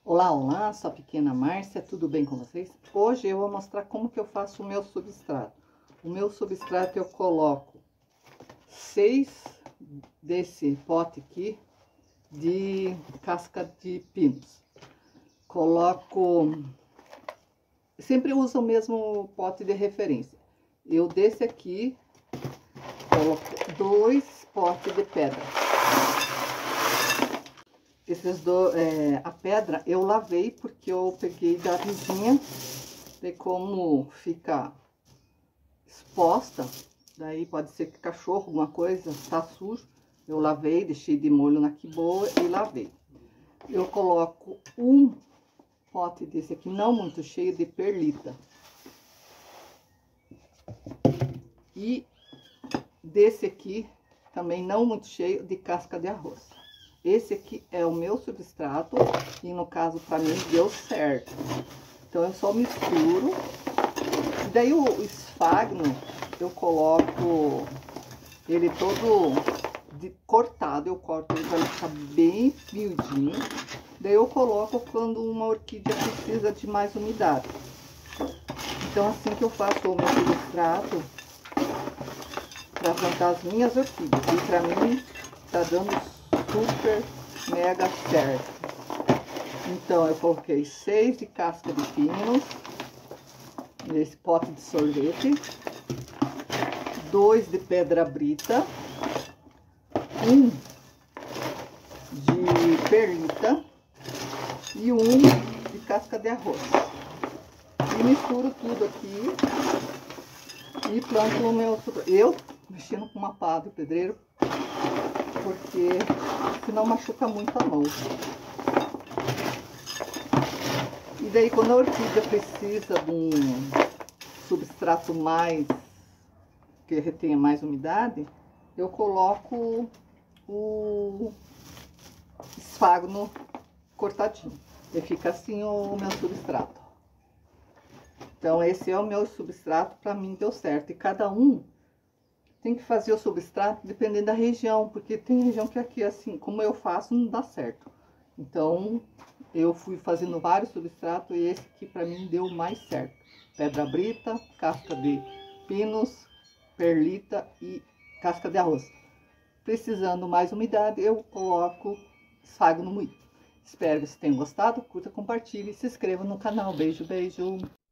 Olá, olá, sou a pequena Márcia, tudo bem com vocês? Hoje eu vou mostrar como que eu faço o meu substrato. O meu substrato eu coloco 6 desse pote aqui de casca de pinos. Sempre uso o mesmo pote de referência. Eu desse aqui coloco 2 potes de pedra. A pedra eu lavei porque eu peguei da vizinha, e como fica exposta, daí pode ser que cachorro, alguma coisa, tá sujo. Eu lavei, deixei de molho na que boa e lavei. Eu coloco um pote desse aqui, não muito cheio, de perlita. E desse aqui, também não muito cheio, de casca de arroz. Esse aqui é o meu substrato e no caso para mim deu certo. Então eu só misturo. E daí o esfagno eu coloco ele todo cortado, eu corto ele para ele ficar bem miudinho. Daí eu coloco quando uma orquídea precisa de mais umidade. Então assim que eu faço o meu substrato para plantar as minhas orquídeas. E para mim tá dando super mega certo. Então eu coloquei 6 de casca de pinos nesse pote de sorvete, 2 de pedra brita, 1 de perlita e 1 de casca de arroz. E misturo tudo aqui e planto o meu. Eu mexendo com uma pá de pedreiro, porque senão machuca muito a mão. E daí quando a orquídea precisa de um substrato que retenha mais umidade, eu coloco o esfagno cortadinho. E fica assim o meu substrato. Então esse é o meu substrato, para mim deu certo. E cada um tem que fazer o substrato dependendo da região, porque tem região que aqui, assim, como eu faço, não dá certo. Então, eu fui fazendo vários substratos e esse aqui pra mim deu mais certo. Pedra brita, casca de pinos, perlita e casca de arroz. Precisando mais umidade, eu coloco esfagno moído. Espero que vocês tenham gostado, curta, compartilhe e se inscreva no canal. Beijo, beijo!